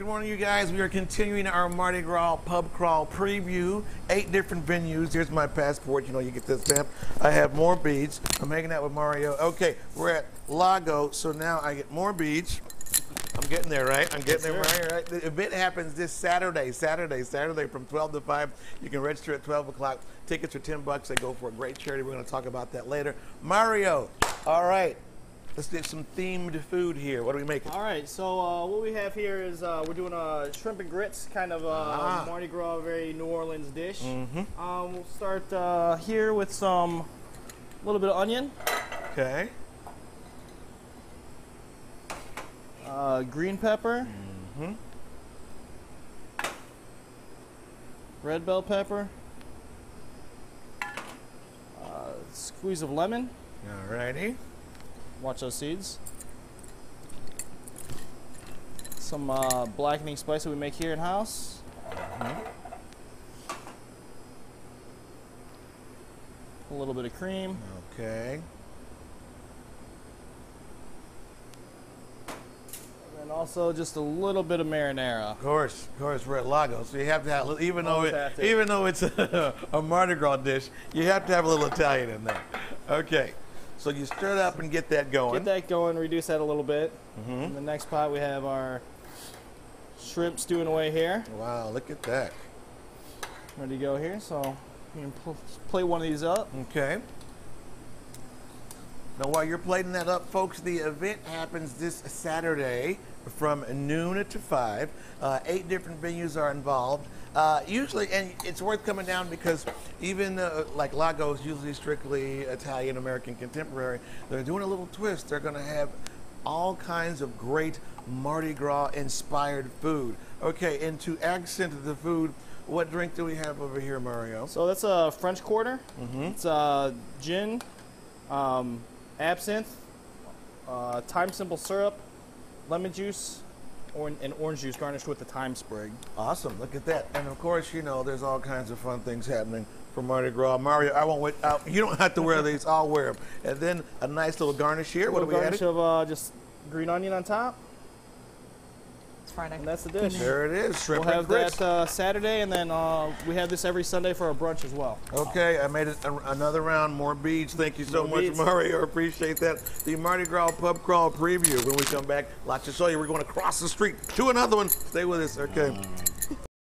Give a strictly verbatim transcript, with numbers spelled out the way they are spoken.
Good morning, you guys. We are continuing our Mardi Gras pub crawl preview. Eight different venues. Here's my passport. You know, you get this stamp. I have more beads. I'm hanging out with Mario. Okay, we're at Lago, so now I get more beads. I'm getting there, right? I'm getting there, right? right? The event happens this Saturday, Saturday, Saturday from twelve to five. You can register at twelve o'clock. Tickets are ten bucks. They go for a great charity. We're going to talk about that later. Mario, all right. Let's get some themed food here. What are we making? All right, so uh, what we have here is uh, we're doing a shrimp and grits, kind of a Ah. Mardi Gras, very New Orleans dish. Mm-hmm. Um, we'll start uh, here with some, a little bit of onion, Okay. uh, green pepper, Mm-hmm. red bell pepper, uh, squeeze of lemon. All righty. Watch those seeds. Some uh, blackening spice that we make here in house. Mm-hmm. A little bit of cream. Okay. And also just a little bit of marinara. Of course, of course, we're at Lago, so you have to have, even though Always it, have to. even though it's a, a Mardi Gras dish, you have to have a little Italian in there. Okay, so you stir it up and get that going. Get that going, reduce that a little bit. Mhm. In the next pot we have our shrimp stewing away here. Wow, look at that. Ready to go here, so you can pl plate one of these up. Okay. Now, while you're plating that up, folks, the event happens this Saturday from noon to five. Uh, eight different venues are involved. Uh, usually, and it's worth coming down because even uh, like Lago is usually strictly Italian American contemporary. They're doing a little twist. They're going to have all kinds of great Mardi Gras inspired food. Okay, and to accent the food, what drink do we have over here, Mario? So that's a French Quarter. Mm-hmm. It's uh, gin, um, absinthe, uh, thyme simple syrup, lemon juice, or and orange juice garnished with the thyme sprig. Awesome, look at that. And of course, you know, there's all kinds of fun things happening for Mardi Gras. Mario, I won't wait, uh, you don't have to wear these, I'll wear them. And then a nice little garnish here. What A do we garnish add? of uh, just green onion on top, It's Friday. and that's the dish. There it is, shrimp We'll and have grits. that uh, Saturday, and then uh, we have this every Sunday for a brunch as well. Okay, I made it a, another round, more beads. Thank you so More much, beads. Mario. Appreciate that. The Mardi Gras Pub Crawl preview. When we come back, lots to show you. We're going to cross the street to another one. Stay with us, okay?